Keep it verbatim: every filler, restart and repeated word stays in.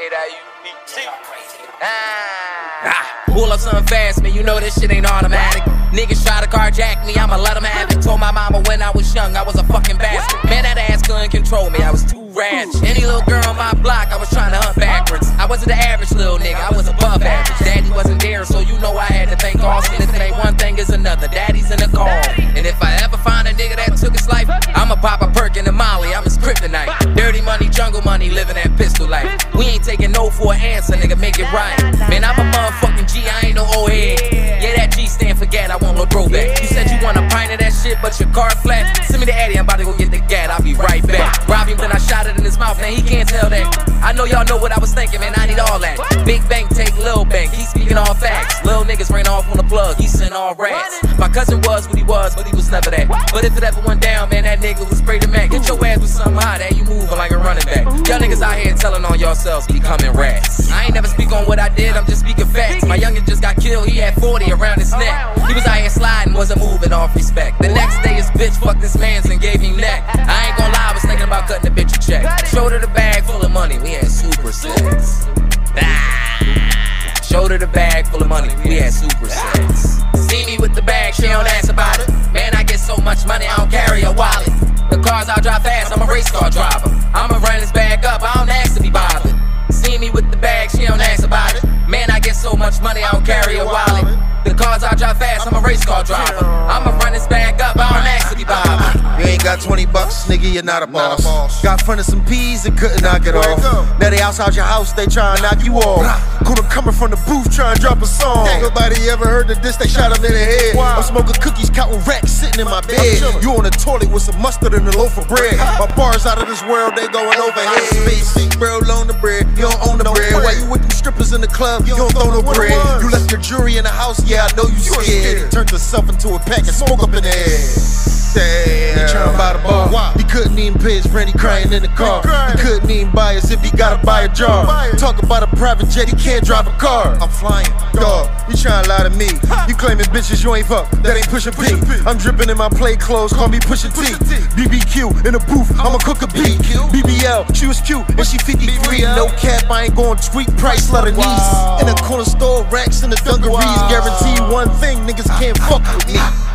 A-D-O-T. Ah. Pull up something fast, man, you know this shit ain't automatic. Niggas try to carjack me, I'ma let them have it. Told my mama when I was young, I was a fucking bastard. Man, that ass couldn't control me, I was too ratchet. Any little girl on my block, I was trying to hunt backwards. I wasn't the average little nigga, I was above average. Daddy wasn't there, so you know I had to thank all. And if it ain't one thing, is another. Daddy's in the call. And if I ever find a nigga that took his life, I'ma pop a perk in the molly, I'm his kryptonite. Dirty money, jungle money, living that pistol life. We ain't taking no for an answer, nigga, make it right. Man, I'm a motherfucking G, I ain't no old head. Yeah, that G stand for gat, I want no throwback. You said you want a pint of that shit, but your car flat. Send me the Addy, I'm about to go get the gat, I'll be right back. Rob him, then I shot it in his mouth, man, he can't tell that. I know y'all know what I was thinking, man, I need all that. Big bank take Lil Bank, he speaking all facts. Lil niggas ran off on the plug, he sent all rats. My cousin was what he was, but he was never that. But if it ever went down, man, that nigga was spray the Mac. Get your ass with something hot, that you moving like a running back. Y'all niggas out here telling on yourselves, becoming rats. I ain't never speak on what I did, I'm just speaking facts. My youngin' just got killed, he had forty around his neck. He was out here sliding, wasn't moving off respect. The next day his bitch fucked his mans and gave him neck. I ain't gon' lie, I was thinking about cutting the bitch a check. Showed her the bag full of money, we had super sex. Ah. Showed her the bag full of money, we had super sex. See me with the bag, she don't ask about it. Man, I get so much money, I don't carry a wallet. The cars I drive fast, I'm a race car driver. I'ma run this bag up, I don't ask to be bothered. See me with the bag, she don't ask about it. Man, I get so much money, I don't carry a wallet. The cars I drive fast, I'm a race car driver. I'ma run this bag up, I don't ask to be bothered. You ain't got twenty bucks, nigga, you're not a boss. Not a boss. Got fronted some peas and couldn't knock it off. Now they outside your house, they try and knock you off. Coulda coming from the booth, try and drop a song. Ain't nobody ever heard of this, they shot him in the head. Wow. I'm smoking cookies, counting racks, sitting in my bed. You on the toilet with some mustard and a loaf of bread. My bars out of this world, they going overhead. Space, bro, loan the bread, you don't own the bread. Why you with them strippers in the club, you don't throw no bread. You left your jewelry in the house, yeah, I know you scared. Turned yourself into a pack and smoke up in the air. Damn. He tryna buy the bar. Wow. He couldn't even pay his rent, he crying in the car. He couldn't even buy us if he gotta buy a jar. Talk about a private jet, he can't drive a car. I'm flying, dog. You tryna lie to me. You claiming bitches you ain't fuck, that ain't Pusha P. I'm dripping in my play clothes, call me Pusha T. B B Q in the booth, I'ma cook a beat. B B L, she was cute and she fifty-three. No cap, I ain't gon' tweet price, let her niece. In the corner store, racks in the dungarees. Guarantee one thing, niggas can't fuck with me.